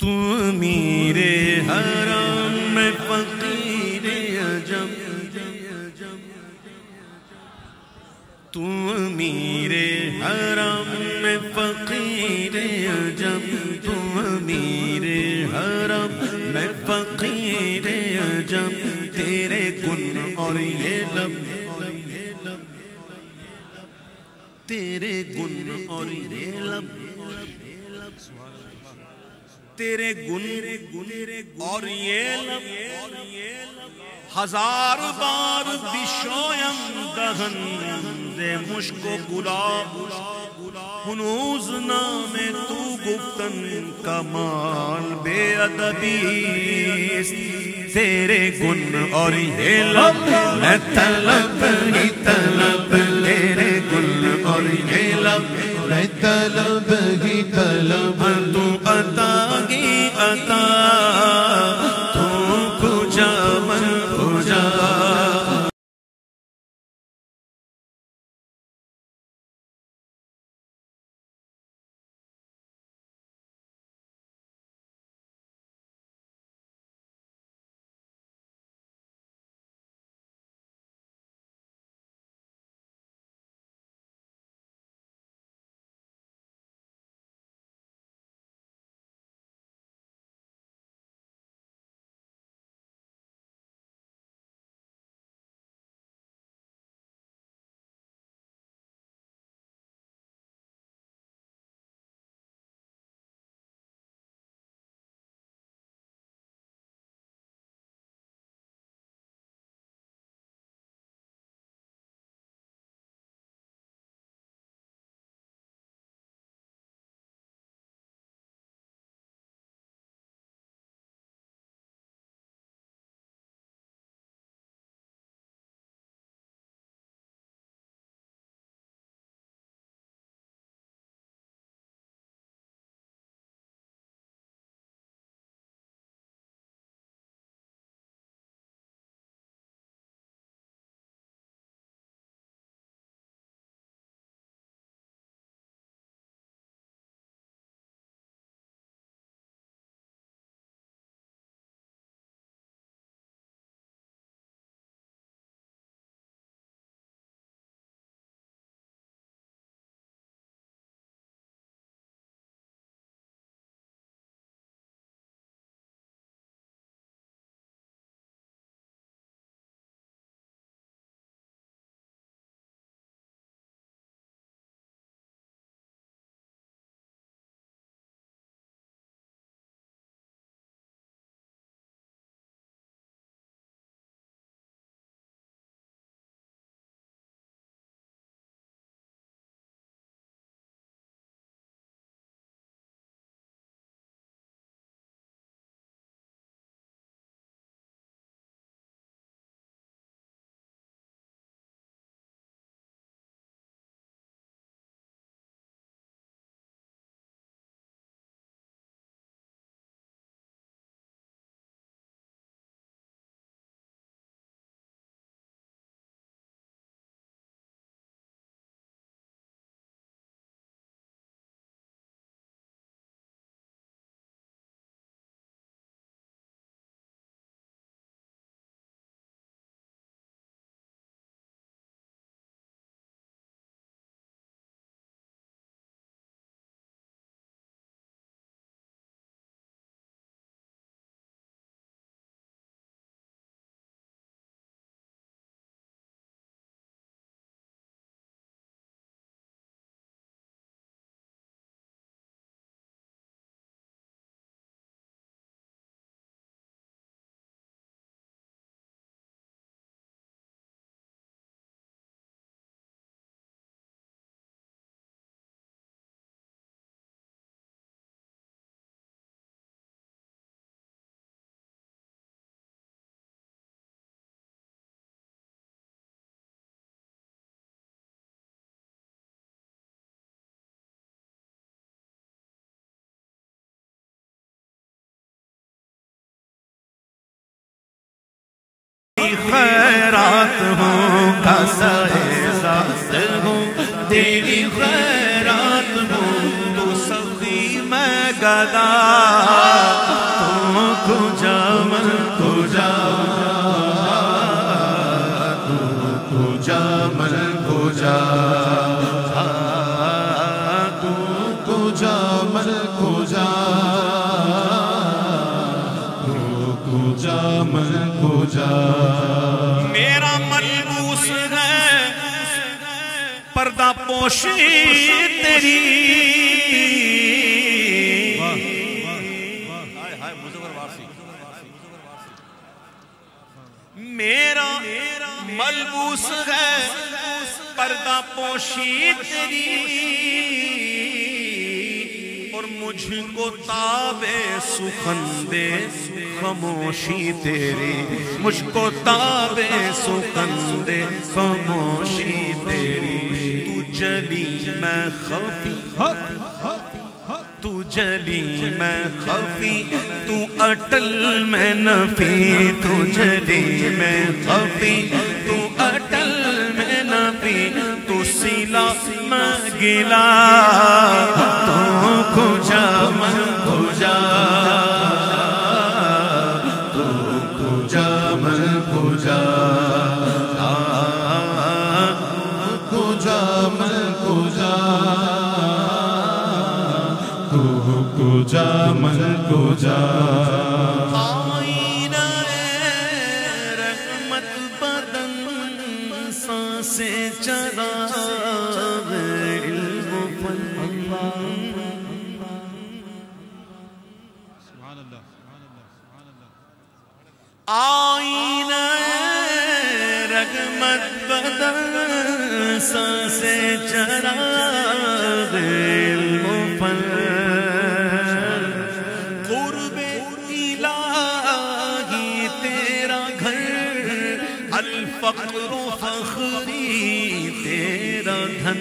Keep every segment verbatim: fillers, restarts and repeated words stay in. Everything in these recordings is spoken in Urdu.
تو امیر حرم میں فقیر عجم، تو امیر حرم میں فقیر عجم، تو امیر حرم میں فقیر عجم، تیرے گن اور یہ لب، تیرے گن اور یہ لب، تیرے گن اور یہ لب ہزار بار بشویم دہن دے مشک و گلاب، ہنوز نام تو گفتن کمال بے ادبی، تیرے گن اور یہ لب میں طلب ہی طلب، تیرے گن اور یہ لب میں طلب ہی طلب، تو عطا ہی عطا، تو کجا من کجا، خیرات ہوں کا سائے ہوں، تیری خیرات ہوں تو سخی میں گدا جا میرا ملبوس ہے پردہ پوشی تیری میرا ملبوس ہے پردہ پوشی تیری اور مجھ کو تابے سخندے خاموشی تیری مجھ کو تابے سخندے خاموشی تیری تو جلی میں خفی تو جلی میں خفی تو اٹل میں نفی تو جلی میں خفی تو اٹل میں نفی تو سیلا میں گلا تو کجا من کجا تو کجا من کجا کجا من کجا تو کجا من کجا آئینہ رحمت بدن سانسیں چراغ علم و فن آئینہ رحمت بدن سانسیں چراغ علم و فن قرب الہی تیرا گھر الفقر و فخری تیرا دھن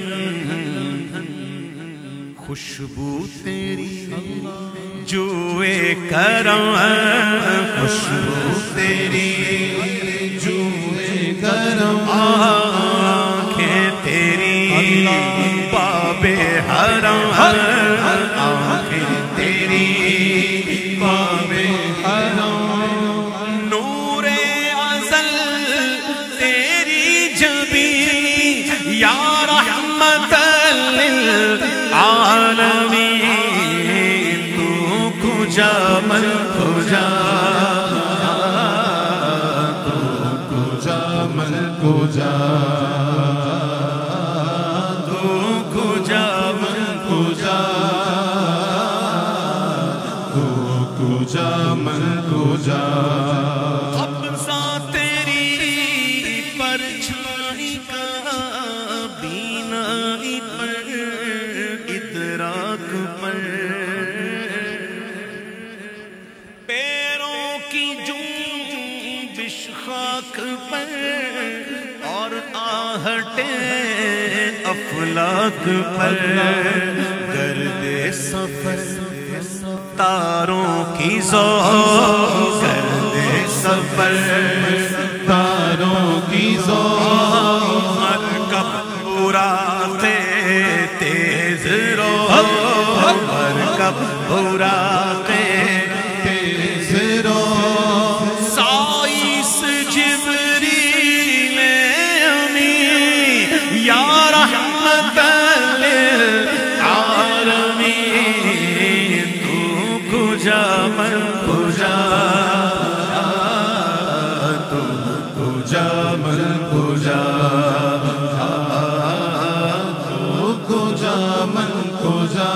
خوشبو تیری جوئے کرم خوشبو تیری جوئے کرم آنکھیں تیری باب حرم آنکھیں تیری باب حرم نور ازل تیری جبی یا رحمت للعالمین تو کجا من کجا تو کجا من کجا تو کجا من کجا تو کجا من کجا قبضہ تیری پرچھائی کا بینائی پر ادراک پر پیروں کی جنبش خاک پر اور آہٹیں افلاک پر گرد سفر تاروں کی ذوق گرد سفر تاروں کی ذوق مرکب براق تیز رو مرکب براق تیز رو سائس جبریل امین یا رحمت للعالمین تو کجا من کجا تو کجا من کجا تو کجا من کجا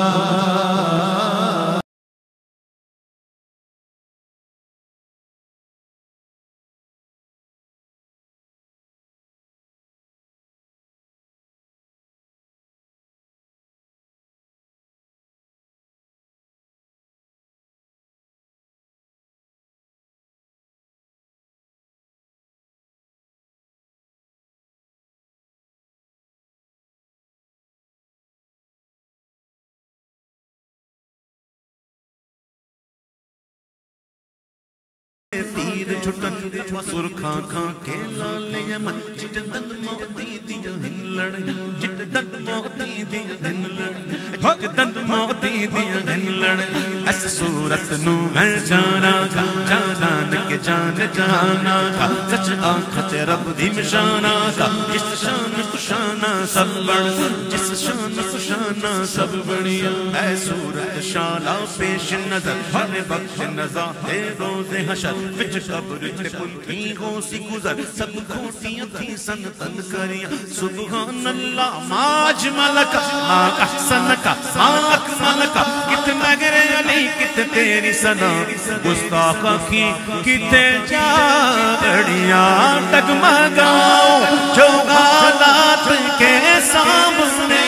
تیر چھٹن سرخاں کھاں کے لالے یمن جٹ دن موتی دیا ہنلڑ جٹ دن موتی دیا ہنلڑ جٹ دن موتی دیا ہنلڑ اس صورت نو میں جانا تھا جانان کے جان جانا تھا سچ آنکھت رب دی مشانا تھا جس شان سشانا سب بڑ جس شان سشانا سب بڑیا اے صورت شالا پیش نظر ہر وقت نظر روز حشر وچ قبر تے پنتھی ہو سی گزر سب کھوٹیاں تھی سن تن کریاں سبحان اللہ ما اجملک ما احسنک ما اکملک کت مگر علی کت تیری سنا گستاخ کی کتے جاڑیاں ڈگمگاؤ جو حالات کے سامنے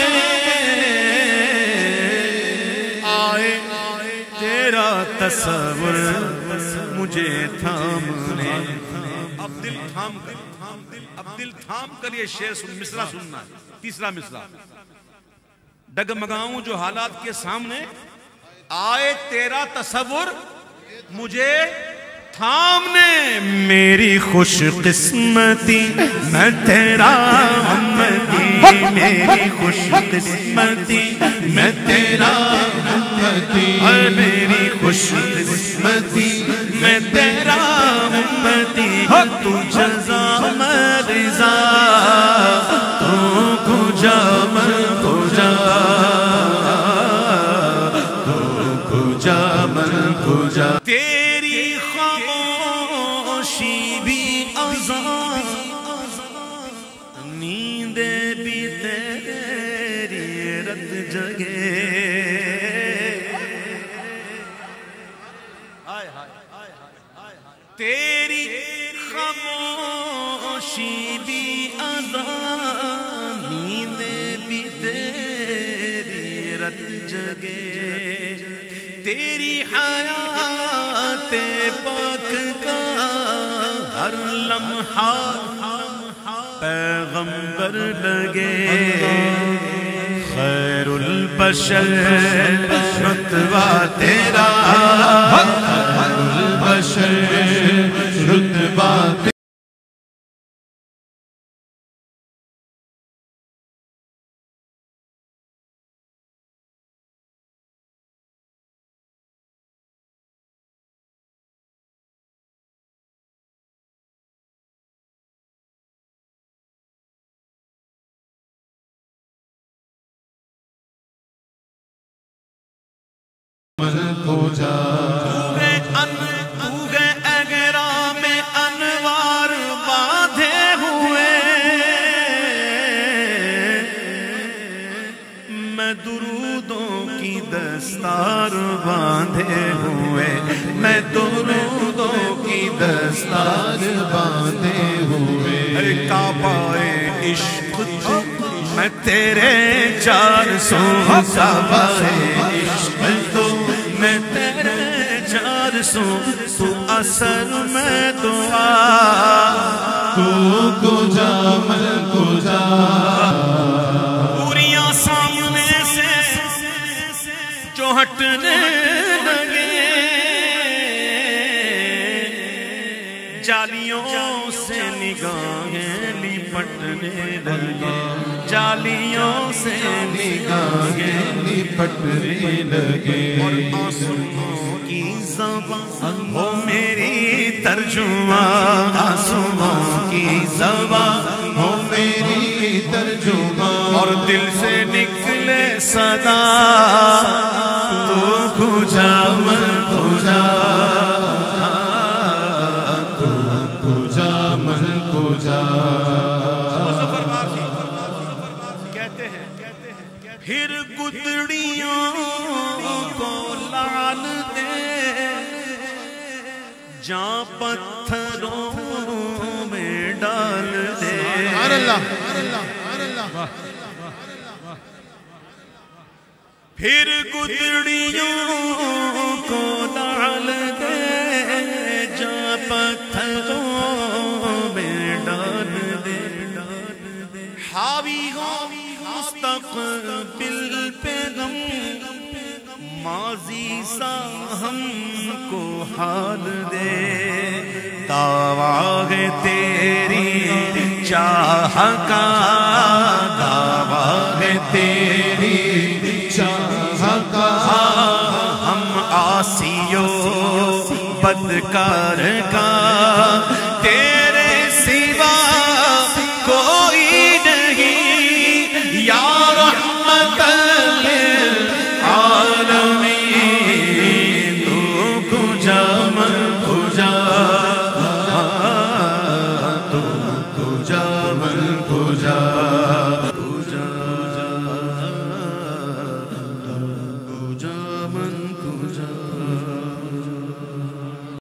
آئے تیرا تصور مجھے تھامنے اب دل تھام کر اب دل تھام کر یہ شعر سن مصرع سننا ہے تیسرا مصرع ڈگمگاؤں جو حالات کے سامنے آئے تیرا تصور مجھے تھامنے میری خوش قسمتی میں تیرا امتی میری خوش قسمتی میں تیرا امتی میری خوش قسمتی میں تیرا امتی تو جزا میں رضا تو کجا میں کجا تو کجا میں کجا تیری خاموشی بھی آزاد نیندیں بھی تیری رت جگے تیری خاموشی بھی آزاد نیندیں بھی تیری رت جگے تیری حیات پاک کا ہر لمحہ پیغمبر لگے خیر البشر رتبہ تیرا خیر البشر رتبہ تیرا دستار باندھے ہوئے میں درودوں کی دستار باندھے ہوئے کعبہ عشق تو میں تیرے چار سو کعبہ عشق تو میں تیرے چار سو تو اثر میں دعا تو کجا میں کجا پوریاں سامنے سے جو ہٹنے لگے جالیوں سے نگاہیں لپٹنے لگے جالیوں سے نگاہیں لپٹنے لگے اور آنسوؤں کی زبان ہو میری ترجمہ آنسوؤں کی زبان ہو میری ترجمہ اور دل سے نکلے صدا تو کجا من کجا تو کجا من کجا کہتے ہیں پھر گدڑیوں کو لعن دے جہاں پتھروں میں ڈال دے پھر گدڑیوں کو ڈال دے جہاں پتھروں میں ڈال دے حاوی ہو مستقبل پہ غم ماضی سا ہم کو حال دے دعویٰ ہے تیری چاہ کا دعویٰ ہے تیری چاہ کا ہم عاصیوں بدکار کا